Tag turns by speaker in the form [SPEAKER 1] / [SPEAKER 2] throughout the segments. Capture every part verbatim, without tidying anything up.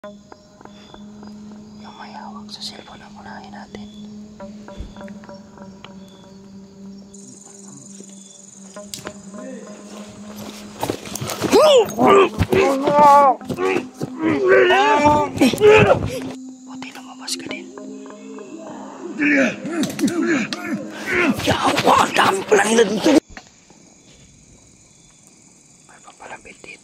[SPEAKER 1] Yung may hawak sa cellphone ang unahin natin. Buti lumabas ka din. Yawa, ang dami pala nila dito. May papalapit dito.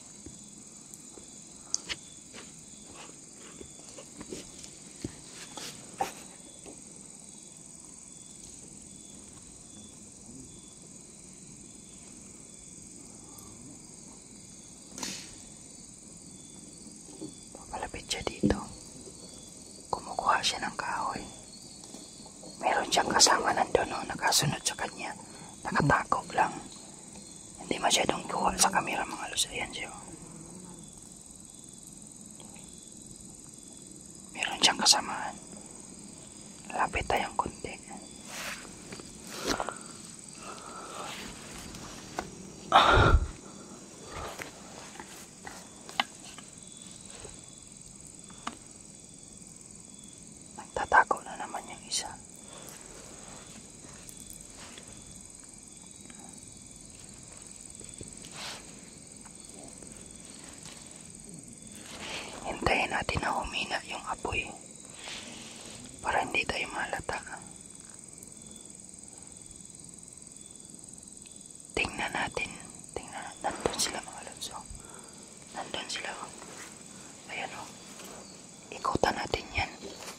[SPEAKER 1] Papalapit siya dito. Kumukuha siya ng kahoy. Meron siyang kasama nandun, no? Nakasunod sa kanya. Nakatakop lang. Hindi masyadong kuha sa kamera, mga los. Ayan siya. Meron siyang kasamaan. Lapit tayong konti. Ah. Nagtatako na naman yung isa. Hintayin natin na humina yung apoy para hindi tayo malata. Tingnan natin. Tingnan. Nandun sila, mga lods. Nandun sila. Ayan o. Ikutan natin yan.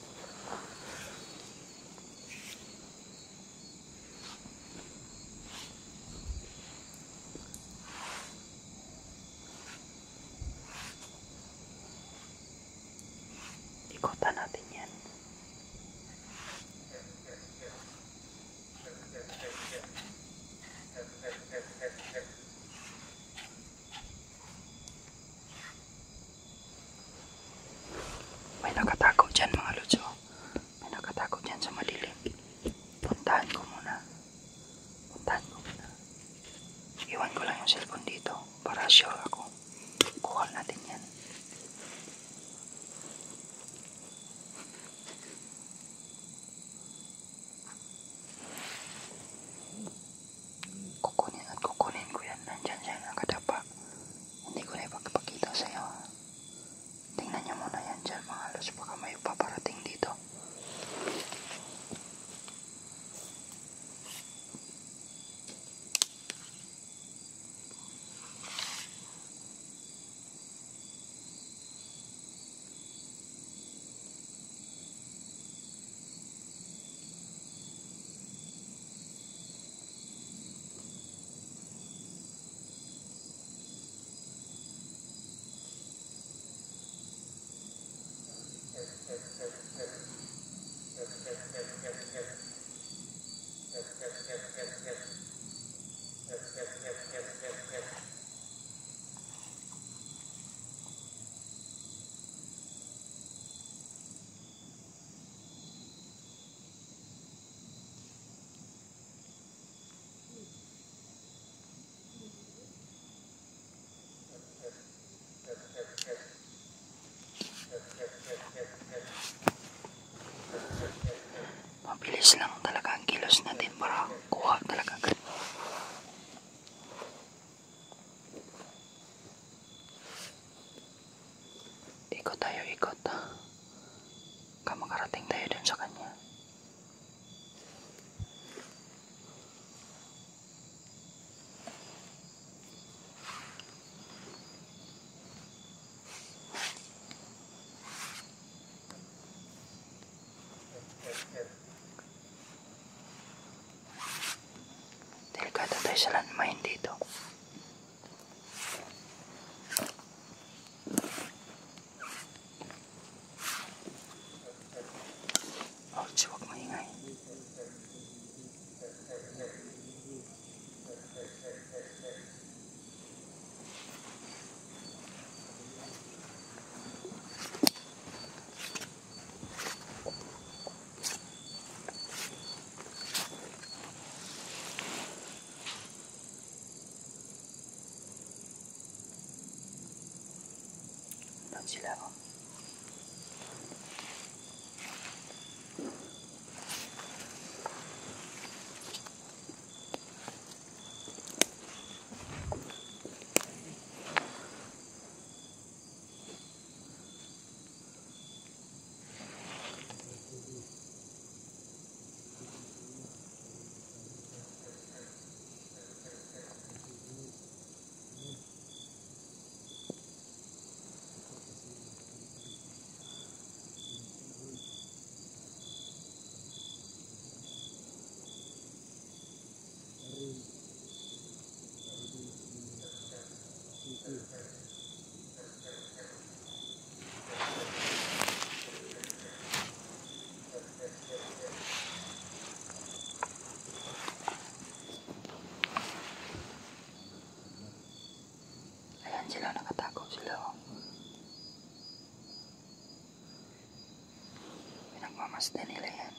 [SPEAKER 1] Ikutan natin yan. May nakatago dyan, mga lods. May nakatago dyan sa madilim. Puntahan ko muna. Puntahan ko muna. Iwan ko lang yung cellphone dito para sure ako. Kuha natin yan. Kukunin at kukunin ko yan. Nandyan siya nakadapa. Hindi ko na ipagpakita sa iyo. Tingnan nyo muna yan dyan, mga los. Baka may paparating dito. Mabilis lang talaga ang kilos natin para kuha talaga agad. Ikot tayo, ikot. Baka makarating tayo dun sa kanya. Delikado tayo sa landmine dito. Oh, huwag maingay. Doon sila, oh. Mamamasdan nila yan.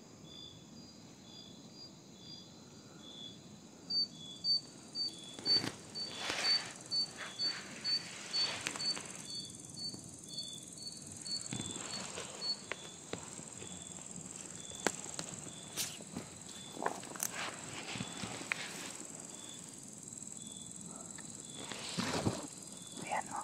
[SPEAKER 1] Ayan o.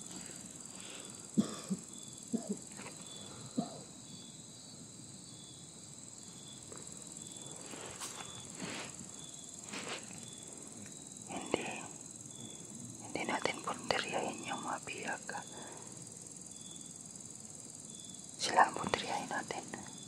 [SPEAKER 1] Hindi. Hindi natin punteriyahin yung mga biyag. Sila ang punteriyahin natin.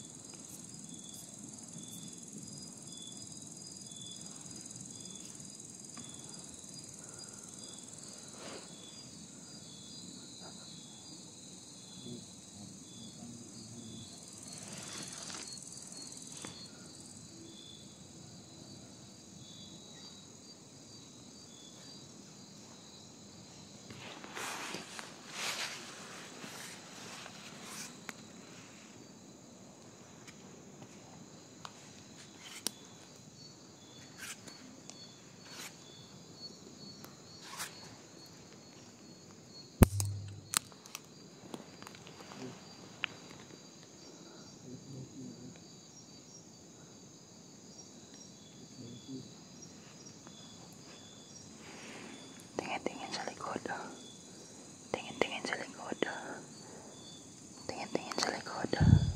[SPEAKER 1] Tingin-tingin sa likod. Tingin-tingin sa likod. Tingin-tingin sa likod.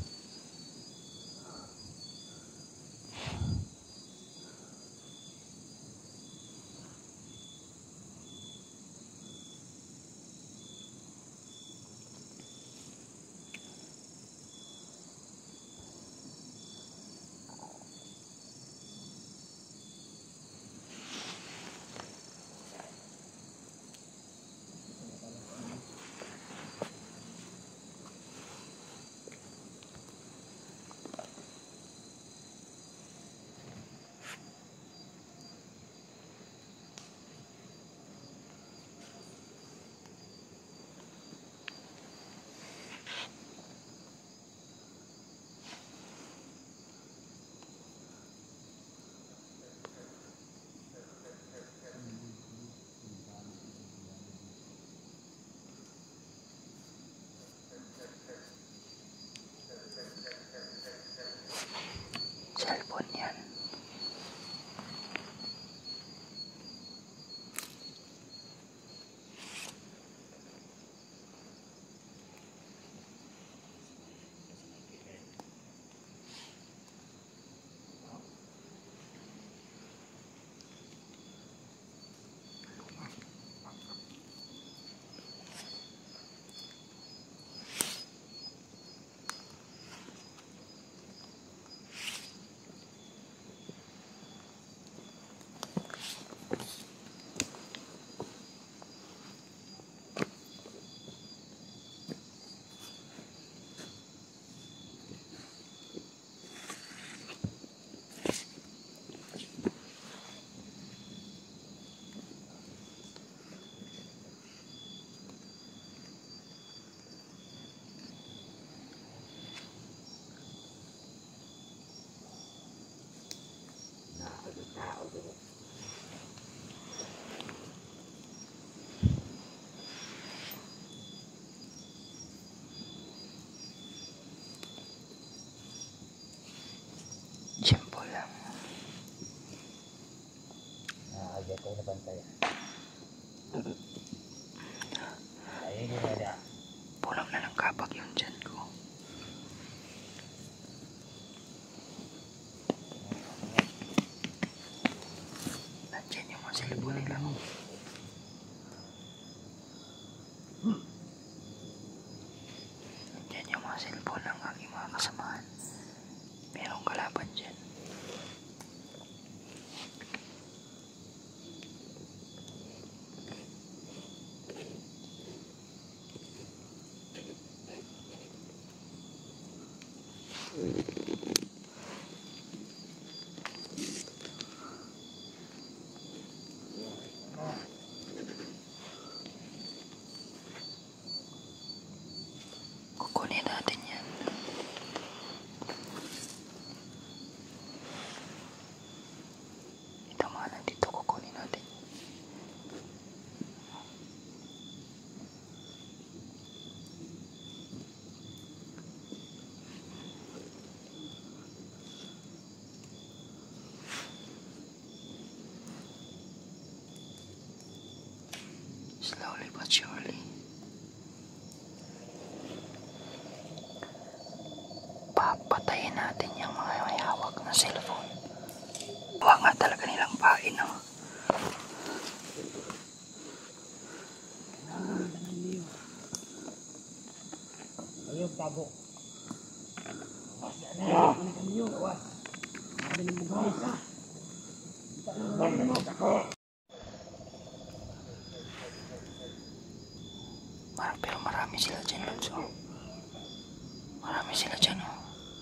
[SPEAKER 1] Cellphone yan. Simple lang.
[SPEAKER 2] Nakakagay ko na pantay. Ayun yung nada.
[SPEAKER 1] Pulang na ng kapag yung dyan ko. Nandyan yung mga cellphone nila. Nandyan yung mga cellphone ng aking mga kasamahan. Merong kalaban dyan. Kukunin natin yan. Papatayin natin yung mga may hawak na cellphone. Huwag nga talaga nilang pain, no?
[SPEAKER 2] Ayun, tago.
[SPEAKER 1] Mar pero marami sila dyan, Lods. Oh. Marami sila dyan, oh.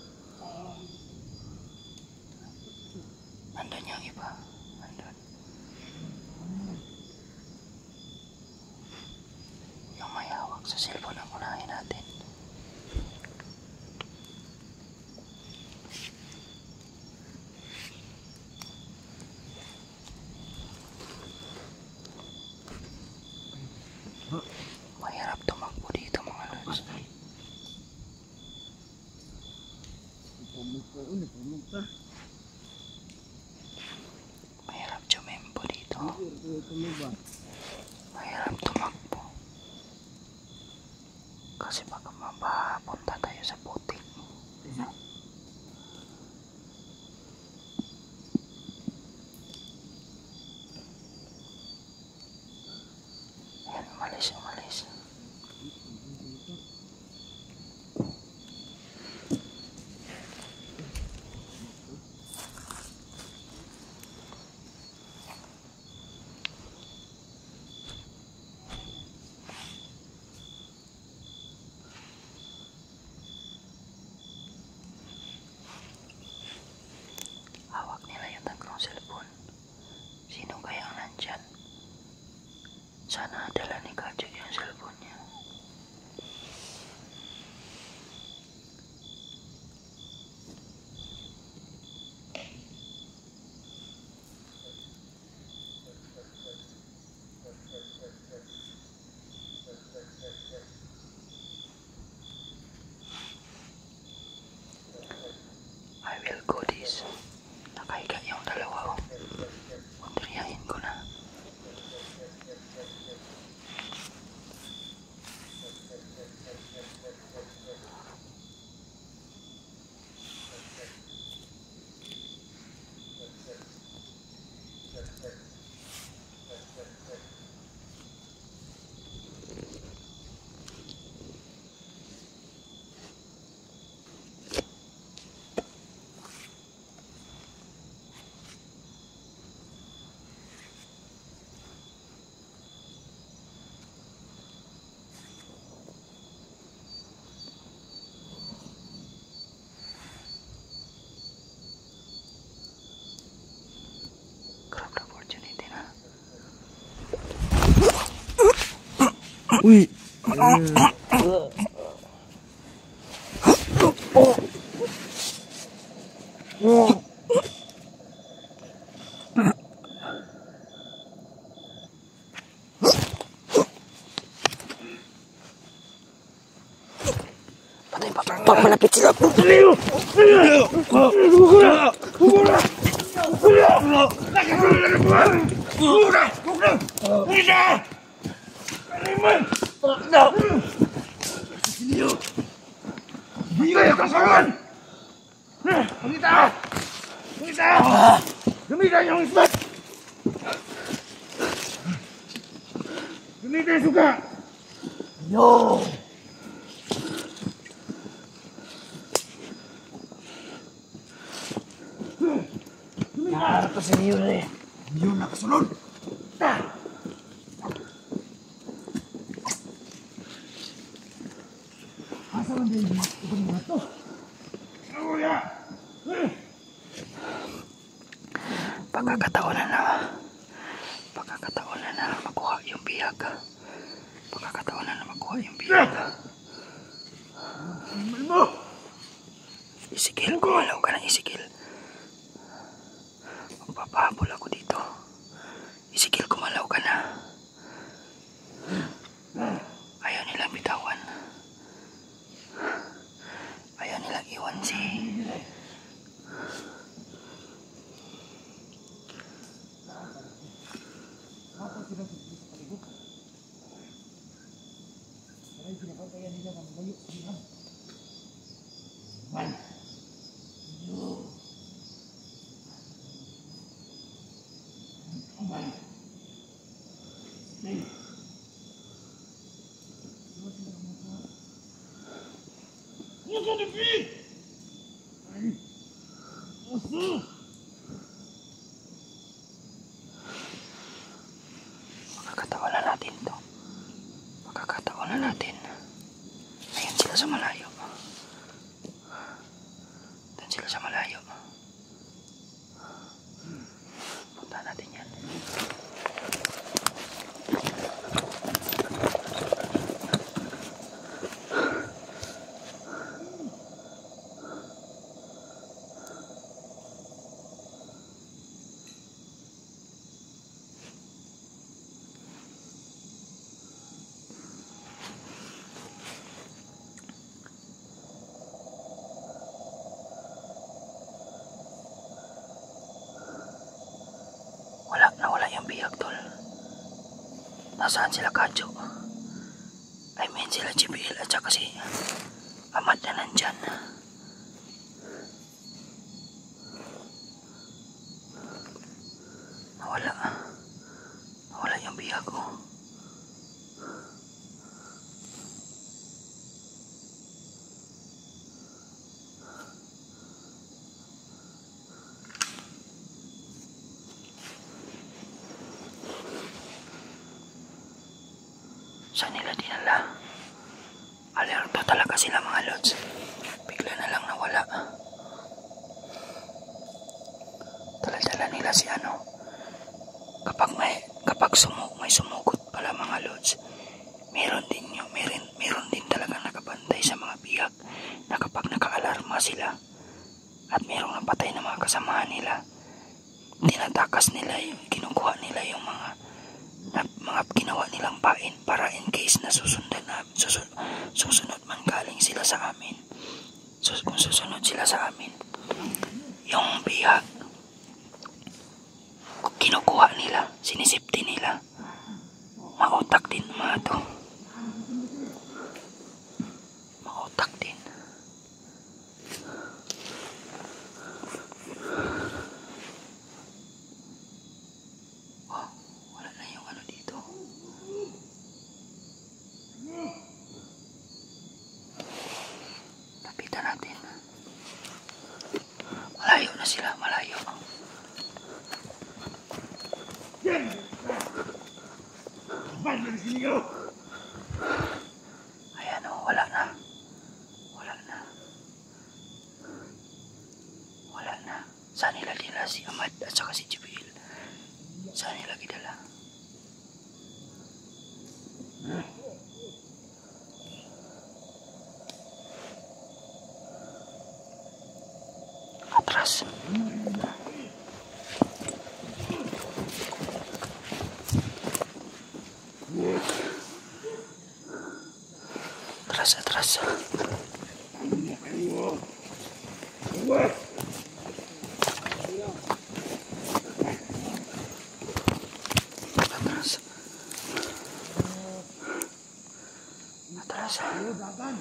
[SPEAKER 1] Nandun yung iba. Nandun. Yung may hawak sa cellphone ang unahin natin. Mahirap tumakbo dito, mga Lods. Mahirap jumempo dito. Mahirap tumakbo. Kasi baka mapapunta tayo sa putik. Ayan, umalis, umalis. Hawak nila yung tatlong cellphone. Sino kaya ang nandyan? Sana dala ni Kajik yung cellphone niya. I will go this. Nakahiga yung dalawa, oh. Pundriyahin ko na. Grab the opportunity na.
[SPEAKER 3] Uy!
[SPEAKER 1] Patay pa pa.
[SPEAKER 3] Pag malapit sila!
[SPEAKER 2] Gamitan yung isbat! Gamitan yung suka!
[SPEAKER 3] Yo! Naharap pa sa niyo na eh.
[SPEAKER 2] Yun nakasunod! Asa man din yung mga mga to? Ano ya?
[SPEAKER 1] Pagkakataon na na. Pagkakataon na na makuha yung biyag. Pagkakataon na na makuha yung biyag.
[SPEAKER 2] Mo!
[SPEAKER 1] Isigil, gumalaw ka ng isigil. Magpapahabol ako dito. Isigil, gumalaw ka na. Ayaw nilang bitawan. Ayaw nilang iwan si...
[SPEAKER 2] Man.
[SPEAKER 1] Makakatawanan natin to. Makakatawanan natin. Ayun sila sa malayo. Doon sila sa malayo. Punta natin yan. Wala, nawala yung bihag, tol. Nasaan sila, Kadyo? I mean sila G B L at saka si Amad na nandyan. Nawala. Nawala yung bihag ko. Saan nila dinala? Alerto talaga sila, mga lods. Bigla na lang nawala. Dala-dala nila si ano. Kapag may kapag sumu may sumugot pala, mga lods, meron din yung meron, meron din talaga nakabantay sa mga bihag na kapag naka-alarma sila at merong napatay na mga kasamahan nila, tinatakas nila yung kinukuha nila yung mga na mga ginawa nilang pain para in case na susundan na susun, susunod man galing sila sa amin. Sus, kung susunod sila sa amin, yung bihag kinukuha nila, sinisipti nila. Mautak din mga to. Mautak din. Lapitan natin. Malayo na sila, malayo. Ayan o, wala na. Wala na. Wala na. Saan nila dila si Amad at saka si Jibril? Saan nila gidala? Atras. Atras, atras. Atras. Atras.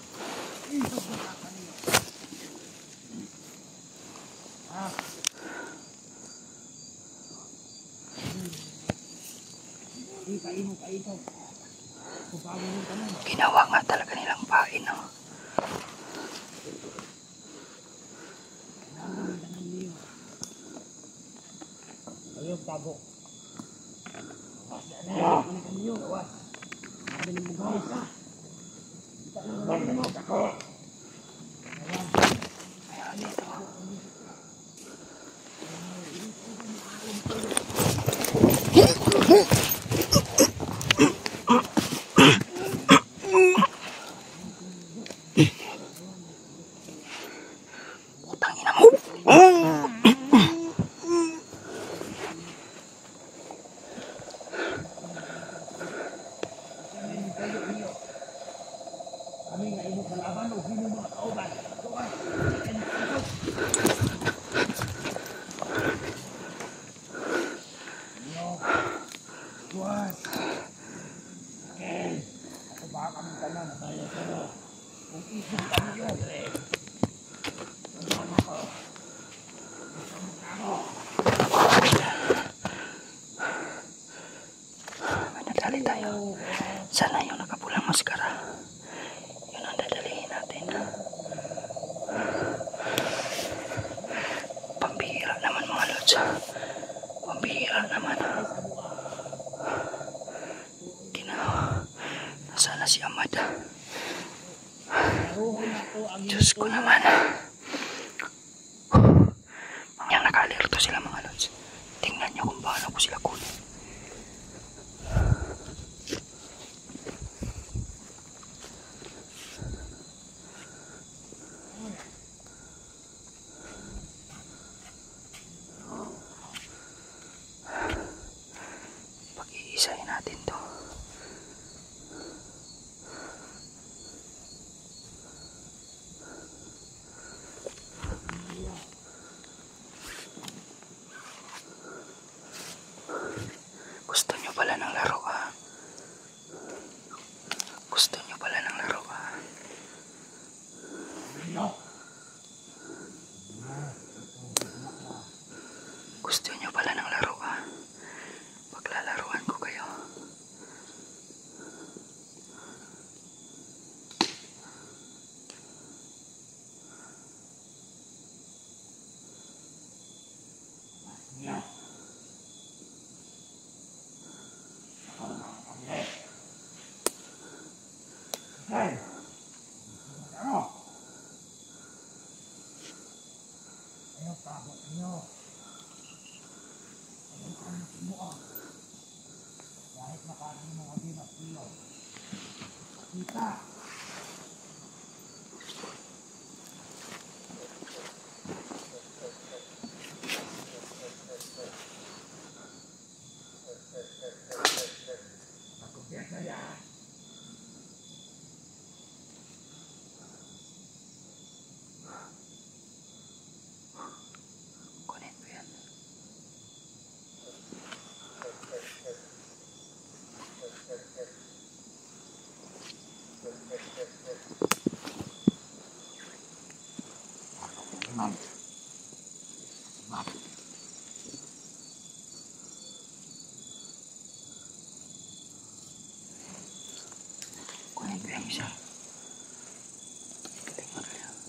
[SPEAKER 1] Ginawa nga talaga nilang pain, no?
[SPEAKER 3] Ayun, tabo.
[SPEAKER 1] Ayan, dito. Utang ina mo.
[SPEAKER 3] Kami nga imo kalaban o sino mga kauban. Buwan. Okay. Ako ba kami tanan na tayo sa'yo. Kung isip kami yun, eh. Sumama ko.
[SPEAKER 1] May nadali tayo. Sana yung nakapulang maskara. Yun ang dadalihin natin. Diyos ko naman. Yang naka-alerto sila mga lods. Tingnan nyo kung paano ko sila kunin. Pag-iisahin natin to. Gusto nyo pala ng laro ah. Gusto nyo pala ng laro ah. Gusto nyo pala ng laro ah. Paglalaruan ko kayo.
[SPEAKER 3] Hey! Ano? Ayaw takot nyo. Ayaw takot mo ah. Kahit makain mo kasi na sila. Kita! Nakumpiyasa yan.
[SPEAKER 1] Kunin ko yan.
[SPEAKER 3] Ma'am. Ma'am.
[SPEAKER 1] Kunin ko yung isa. Tingnan ko yan.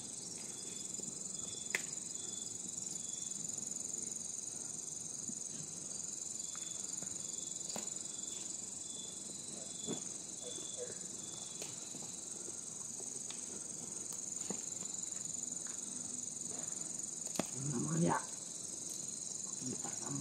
[SPEAKER 3] Ano naman yan? Kita kamu.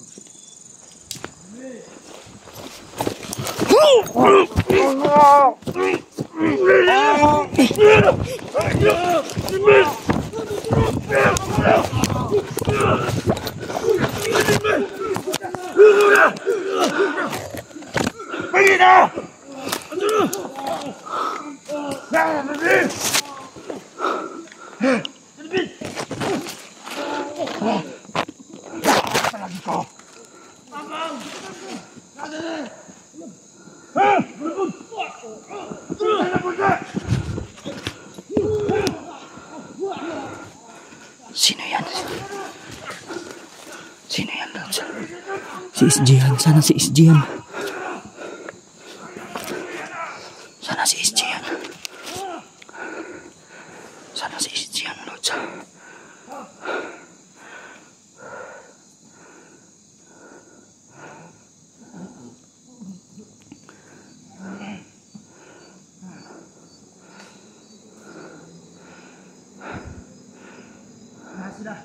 [SPEAKER 3] Pergi dah! Jangan pergi! Pergi! Apa lagi kau? Hah?
[SPEAKER 1] Sino yan? Sino yan, Lods? Si Isjian. Sana si Isjian. Sana si Isjian. Sana si Isjian, Lods.
[SPEAKER 3] Nah, sila.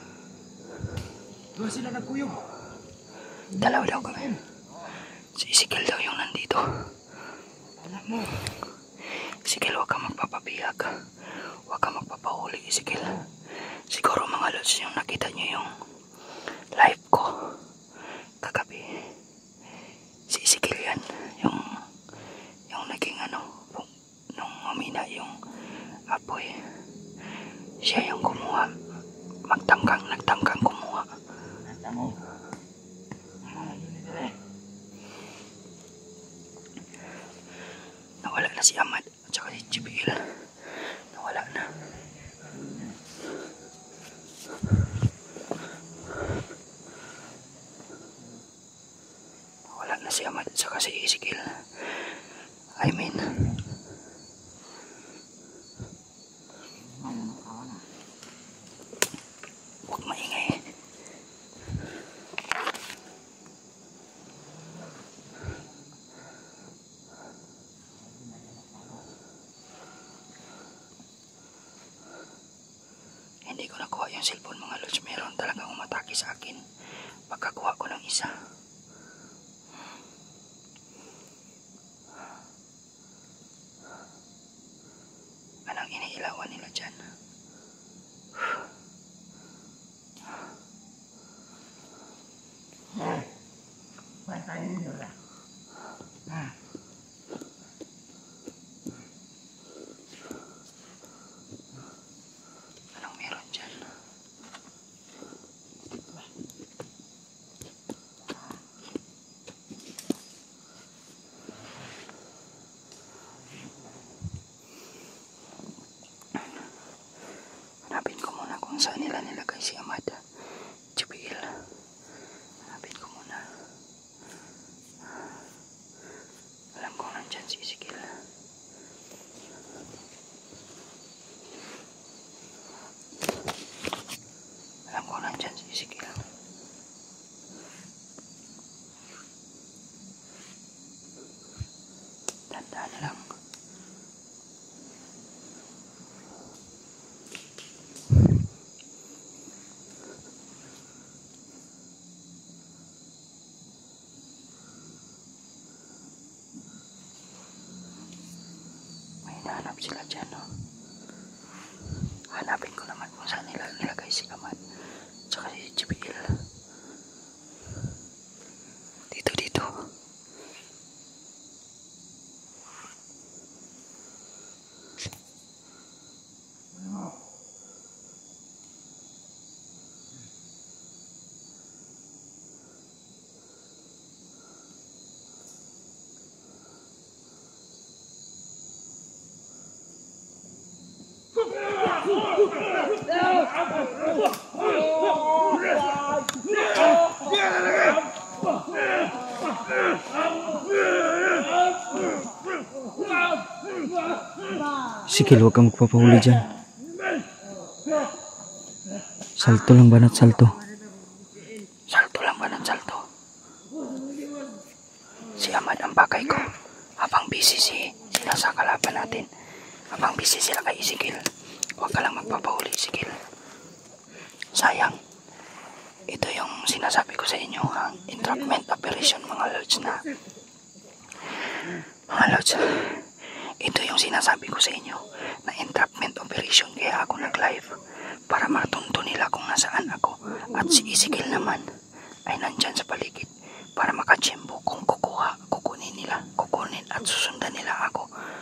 [SPEAKER 3] Dua sila nagkuyog.
[SPEAKER 1] Dalawa daw kami. Si Isikil daw yung nandito.
[SPEAKER 3] Anak mo.
[SPEAKER 1] Isikil, huwag kang magpapabihag. Huwag kang magpapahuli, Isikil. Siguro mga Lods, yung nakita nyo yung live ko kagabi. Si Isikil yan. Yung, yung naging ano, nung umina yung apoy. Siya yung kumuha. Magtangkang, nagtangkang kumuha.
[SPEAKER 3] Anak mo. Ah, yun ni dire.
[SPEAKER 1] Nawala na si Ahmad at saka si Jibil. Nawala na. Nawala na si Ahmad at saka si Isikil. I mean, hindi ko nakuha yung cellphone mga lods, meron talagang umatake sa akin pagkakuha ko ng isa. Anong iniilawan nila dyan?
[SPEAKER 3] Patayin nyo na.
[SPEAKER 1] Anong meron dyan? Hanapin ko muna kung saan nila nilagay si Ahmad. Jibril. Hanapin ko muna. Alam ko nandyan si Ezekiel. Alam ko nandyan si Ezekiel. Tandaan lang. May hinahanap sila dyan, no? Hanapin ko naman kung saan nila nilagay si Ahmad tsaka si Jibril. Dito, dito. Ezekiel, huwag kang magpapahuli dyan. Salto lang banat, salto. Salto lang banat, salto. Si Ahmad ang bakay ko. Habang busy si sila sa kalaban natin. Habang busy sila kay Ezekiel. Huwag ka lang magpapahuli, Ezekiel. Sayang. Ito yung sinasabi ko sa inyo, ang entrapment operation, mga lords na. Mga lords, ito yung sinasabi ko sa inyo na entrapment operation, kaya ako nag-live para matunto nila kung nasaan ako at si Ezekiel naman ay nandyan sa paligid para makachempo kung kukuha, kukunin nila, kukunin at susundan nila ako.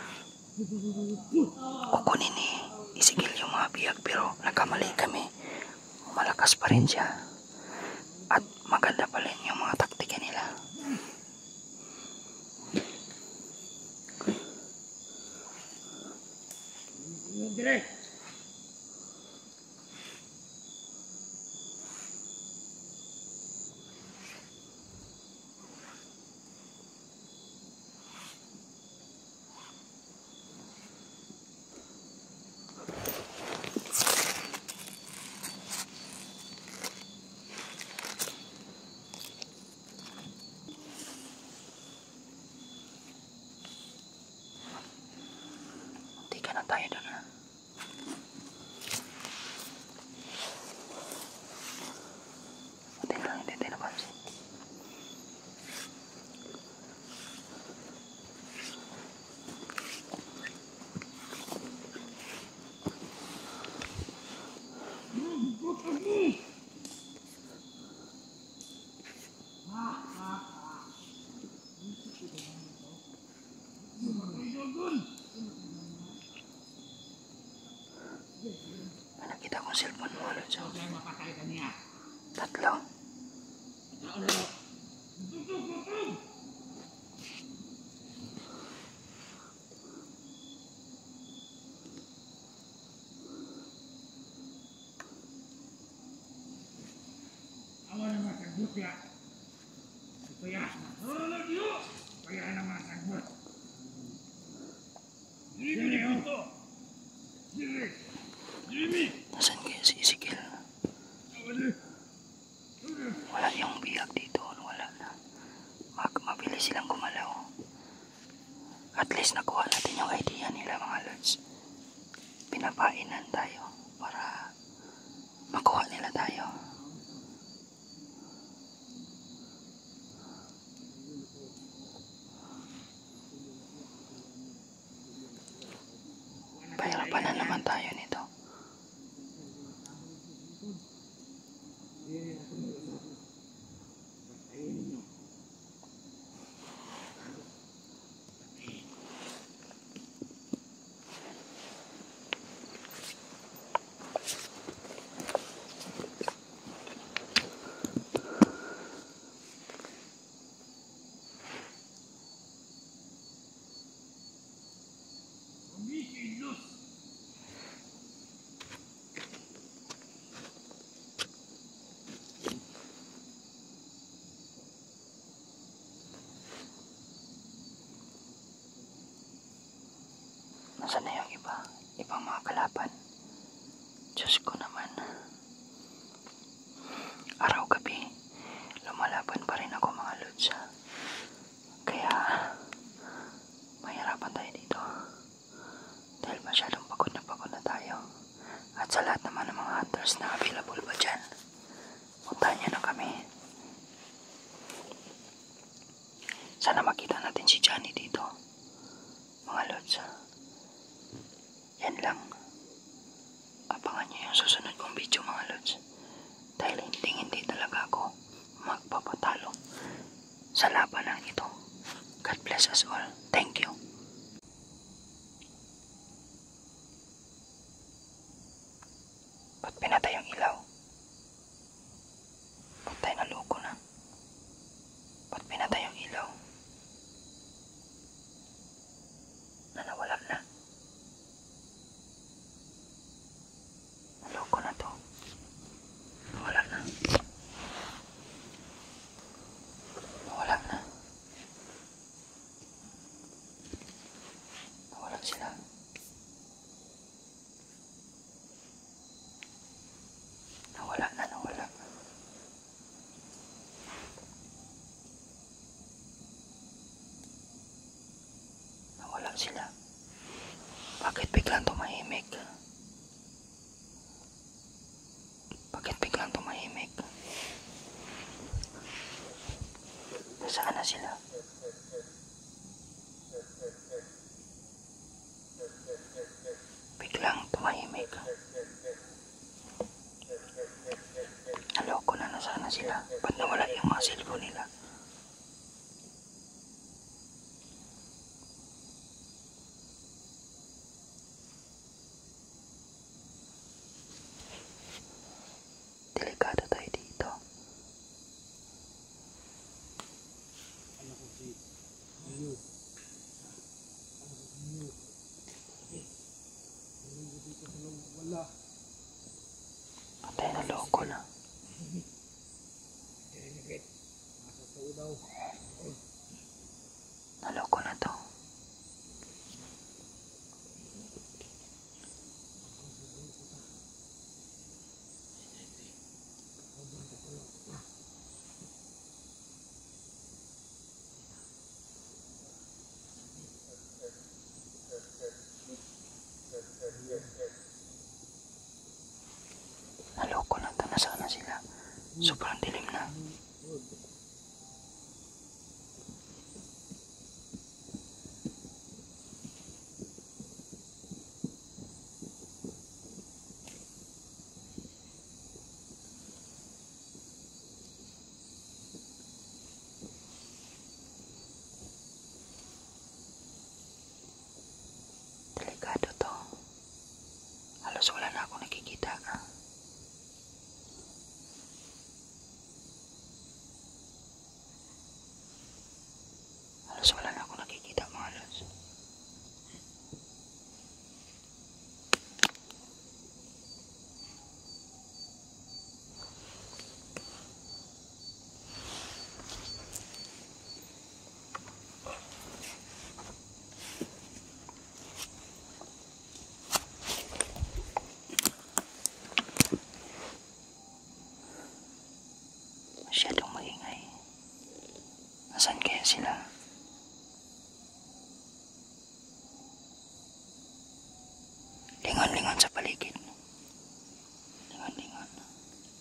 [SPEAKER 1] Kukunin ni Ezekiel yung mga biyag pero nagkamali kami. Malakas pa rin siya at maganda pa rin yung mga taktika nila.
[SPEAKER 3] Direct.
[SPEAKER 1] Hindi ka na tayo doon, ha? Hindi lang, hindi tayo napansin. May nakita kong cellphone mo, Lods.
[SPEAKER 3] Mapatay ka niya.
[SPEAKER 1] Tatlo.
[SPEAKER 3] Awan naman sagbot ya. Kaya, kaya naman sagbot. Jimmy, ito. Jimmy, Jimmy.
[SPEAKER 1] Nasaan kaya si Ezekiel? Wala yung biyag dito. Wala na. Mag mabilis silang gumalaw. At least nakuha natin yung idea nila, mga Lods. Pinapainan tayo para nila tayo. Pahirapan na naman tayo nito. Nasaan na yung iba? Ibang mga kalaban. Diyos ko naman. Araw-gabi, lumalaban pa rin ako mga lods. Kaya, mahirapan tayo dito. Dahil masyadong pagod na pagod na tayo. At sa lahat naman ng mga hunters na available ba dyan, puntahan nyo na kami. Sana makita natin si Johnny dito. Mga lods. Yan lang. Abangan nyo yung susunod kong video mga lods. Dahil hindi hindi talaga ako magpapatalo sa labanan ito. God bless us all. Thank you. Ba't pinatay yung ilaw? Patay na loko na. Ba't pinatay yung ilaw? Na nawala na. Naloko na to. Nawala na. Nawala na. Nawala sila. Nawala na, nawala. Nawala sila. Bakit biglang tumahimik? Bakit biglang tumahimik? Nasaan na sila? Biglang tumahimik. Naloko na, nasaan na sila? Ba't nawala yung mga cellphone nila? Delikado tayo dito.
[SPEAKER 2] Wala.
[SPEAKER 1] Patay na loko na.
[SPEAKER 2] Nasa tao daw.
[SPEAKER 1] Naloko na to. Naloko na to. Nasaan na sila? Sobrang dilim na. Delikado to. Halos wala na ako nakikita. Halos wala na ako nakikita mga lods. Masyadong maingay. Nasaan kaya sila? Lingon-lingon sa paligid. Lingon-lingon.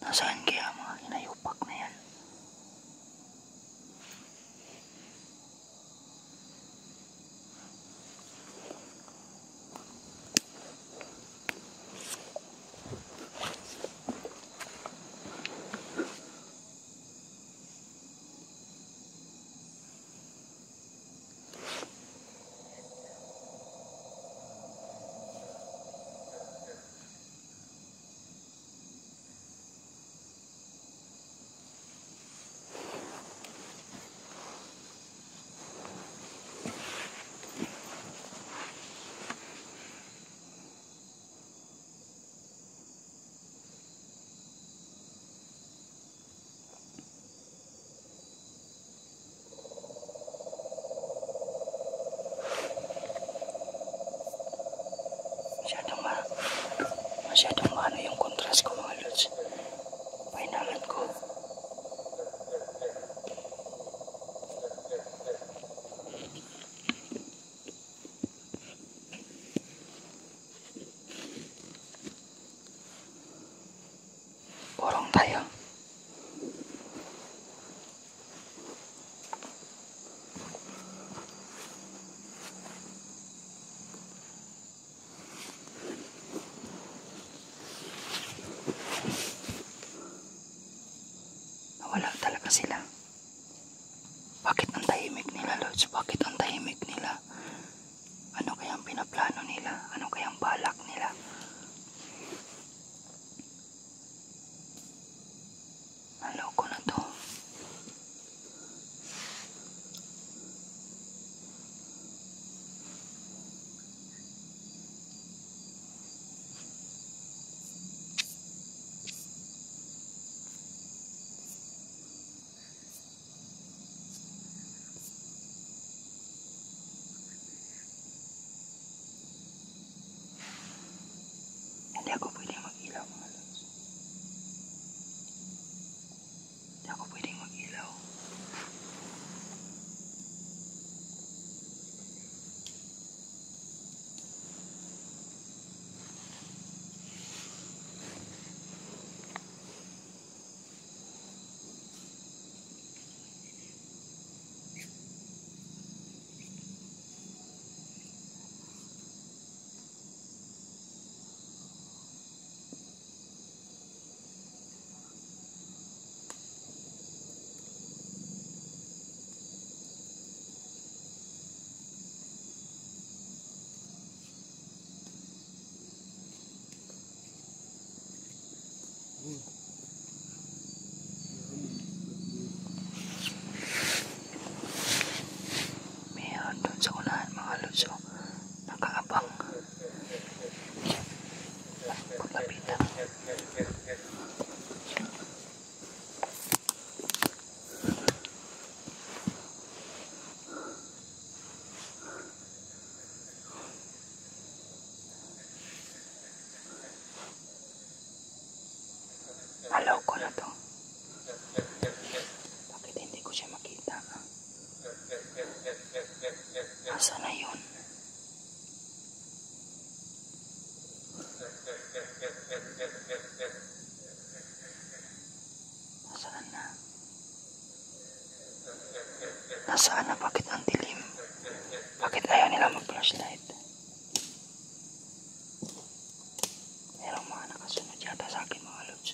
[SPEAKER 1] Nasaan kaya mga hinayupak na yan? Masyadong ma... Masyadong maano yung contrast ko mga lods. Pahinangan ko. Borong tayo. Nawala talaga sila. Bakit ang tahimik nila, Lods? Bakit ang tahimik nila? Ano kayang pinaplano nila? Ano kayang balak nila? Naloko na to. Hindi ako pwedeng mag-ilaw mga lods. Hindi ako pwedeng mag-ilaw. Meron doon sa unahan mga lods. Oh. Nakaabang. Paglapitan. Alaw ko na to. Bakit hindi ko siya makita? Asa na yun? Nasaan na? Nasaan na? Bakit ang dilim? Bakit ayaw nila mag-flashlight? Merong mga nakasunod yata sa akin mga lods.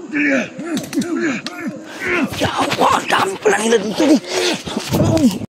[SPEAKER 1] Ya Allah, ang dami pala nila dito eh.